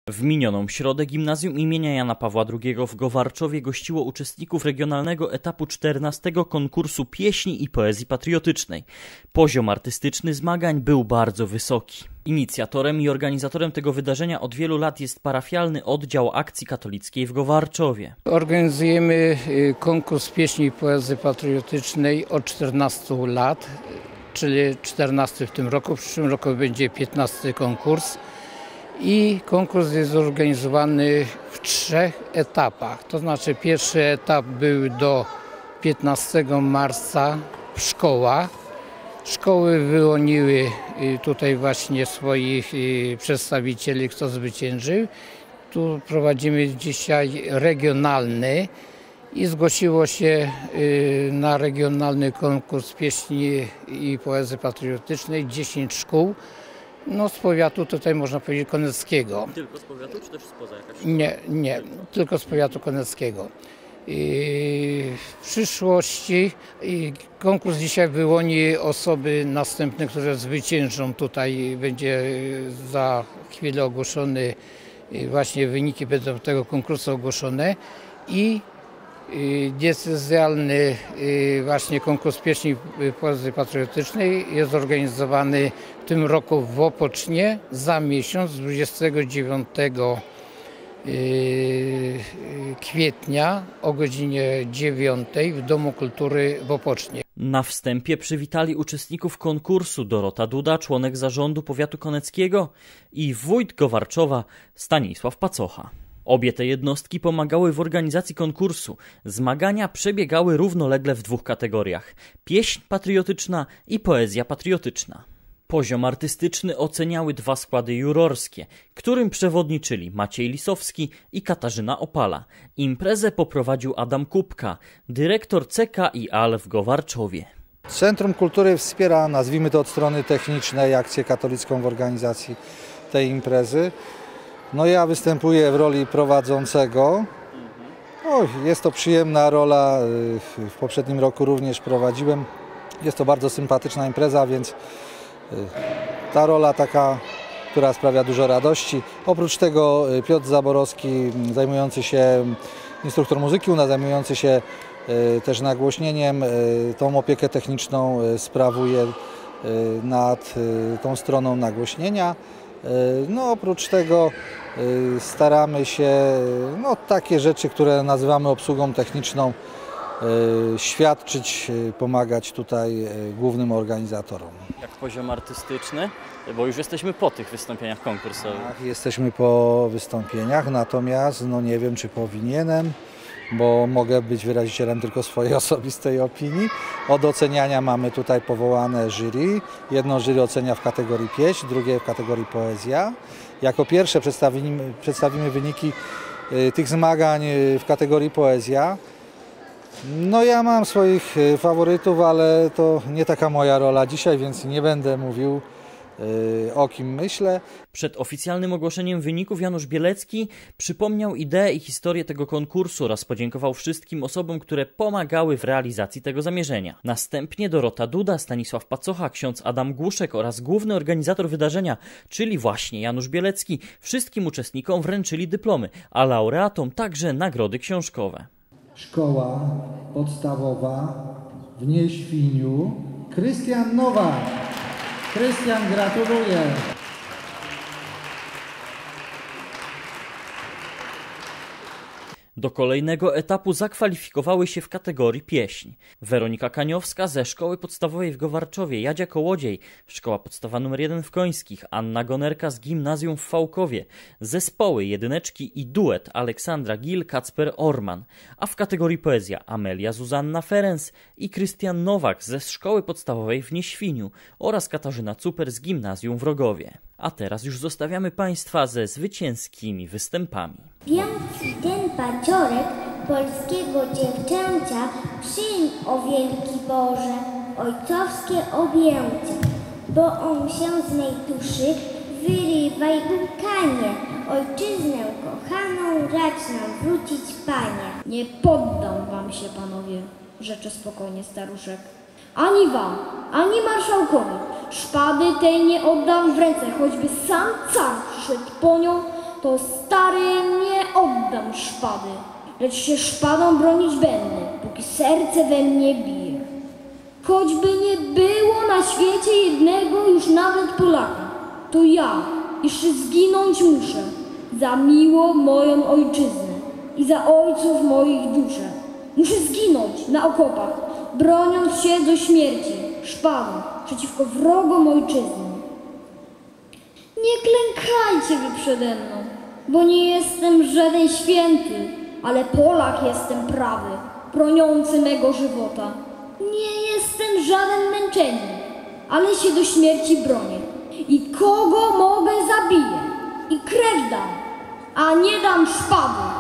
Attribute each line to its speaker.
Speaker 1: W minioną środę Gimnazjum imienia Jana Pawła II w Gowarczowie gościło uczestników regionalnego etapu 14 konkursu pieśni i poezji patriotycznej. Poziom artystyczny zmagań był bardzo wysoki. Inicjatorem i organizatorem tego wydarzenia od wielu lat jest parafialny oddział Akcji Katolickiej w Gowarczowie.
Speaker 2: Organizujemy konkurs pieśni i poezji patriotycznej od 14 lat, czyli 14 w tym roku, w przyszłym roku będzie 15 konkurs. I konkurs jest zorganizowany w 3 etapach. To znaczy pierwszy etap był do 15 marca w szkołach. Szkoły wyłoniły tutaj właśnie swoich przedstawicieli, kto zwyciężył. Tu prowadzimy dzisiaj regionalny i zgłosiło się na regionalny konkurs pieśni i poezji patriotycznej 10 szkół. No z powiatu tutaj można powiedzieć koneckiego.
Speaker 1: Tylko z powiatu czy też spoza jakaś?
Speaker 2: Nie, tylko z powiatu koneckiego. W przyszłości konkurs dzisiaj wyłoni osoby następne, które zwyciężą. Tutaj będzie za chwilę ogłoszony, właśnie wyniki będą tego konkursu ogłoszone i diecezjalny właśnie konkurs pieśni i poezji patriotycznej jest zorganizowany w tym roku w Opocznie za miesiąc, 29 kwietnia o godzinie 9 w Domu Kultury w Opocznie.
Speaker 1: Na wstępie przywitali uczestników konkursu Dorota Duda, członek zarządu powiatu koneckiego, i wójt Gowarczowa Stanisław Pacocha. Obie te jednostki pomagały w organizacji konkursu. Zmagania przebiegały równolegle w 2 kategoriach: pieśń patriotyczna i poezja patriotyczna. Poziom artystyczny oceniały 2 składy jurorskie, którym przewodniczyli Maciej Lisowski i Katarzyna Opala. Imprezę poprowadził Adam Kubka, dyrektor CK i AL w Gowarczowie.
Speaker 3: Centrum Kultury wspiera, nazwijmy to od strony technicznej, akcję katolicką w organizacji tej imprezy. No ja występuję w roli prowadzącego. Jest to przyjemna rola, w poprzednim roku również prowadziłem. Jest to bardzo sympatyczna impreza, więc ta rola taka, która sprawia dużo radości. Oprócz tego Piotr Zaborowski, zajmujący się, instruktor muzyki, zajmujący się też nagłośnieniem, tą opiekę techniczną sprawuje nad tą stroną nagłośnienia. No, oprócz tego staramy się takie rzeczy, które nazywamy obsługą techniczną, świadczyć, pomagać tutaj głównym organizatorom.
Speaker 1: Jak poziom artystyczny? Bo już jesteśmy po tych wystąpieniach konkursowych.
Speaker 3: Tak, jesteśmy po wystąpieniach, natomiast nie wiem, czy powinienem, bo mogę być wyrazicielem tylko swojej osobistej opinii. Od oceniania mamy tutaj powołane jury. Jedno jury ocenia w kategorii pieśń, drugie w kategorii poezja. Jako pierwsze przedstawimy wyniki tych zmagań w kategorii poezja. Ja mam swoich faworytów, ale to nie taka moja rola dzisiaj, więc nie będę mówił, o kim myślę.
Speaker 1: Przed oficjalnym ogłoszeniem wyników Janusz Bielecki przypomniał ideę i historię tego konkursu oraz podziękował wszystkim osobom, które pomagały w realizacji tego zamierzenia. Następnie Dorota Duda, Stanisław Pacocha, ksiądz Adam Głuszek oraz główny organizator wydarzenia, czyli właśnie Janusz Bielecki, wszystkim uczestnikom wręczyli dyplomy, a laureatom także nagrody książkowe.
Speaker 4: Szkoła podstawowa w Nieświniu. Krystian Nowak. Krystian, gratuluję.
Speaker 1: Do kolejnego etapu zakwalifikowały się w kategorii pieśń Weronika Kaniowska ze Szkoły Podstawowej w Gowarczowie, Jadzia Kołodziej, Szkoła Podstawowa nr 1 w Końskich, Anna Gonerka z Gimnazjum w Fałkowie, zespoły jedyneczki i duet Aleksandra Gil, Kacper Orman, a w kategorii poezja Amelia Zuzanna Ferenc i Krystian Nowak ze Szkoły Podstawowej w Nieświniu oraz Katarzyna Cuper z Gimnazjum w Rogowie. A teraz już zostawiamy Państwa ze zwycięskimi występami.
Speaker 5: Wielki ten paciorek polskiego dziewczęcia, przyjm, o wielki Boże, ojcowskie objęcie, bo on się z mej duszy wyrywaj łkanie, ojczyznę kochaną racz nam wrócić, Panie.
Speaker 6: Nie poddam wam się, panowie, rzeczy spokojnie staruszek. Ani wam, ani marszałkowi szpady tej nie oddam w ręce, choćby sam car przyszedł po nią, to stary nie oddam szpady, lecz się szpadą bronić będę, póki serce we mnie bije. Choćby nie było na świecie jednego już nawet Polaka, to ja jeszcze zginąć muszę za miło moją ojczyznę i za ojców moich duszę. Muszę zginąć na okopach, broniąc się do śmierci szpadą przeciwko wrogom ojczyzny. Nie klękajcie wy przede mną, bo nie jestem żaden święty, ale Polak jestem prawy, broniący mego żywota. Nie jestem żaden męczennik, ale się do śmierci bronię. I kogo mogę zabiję i krew dam, a nie dam szpady.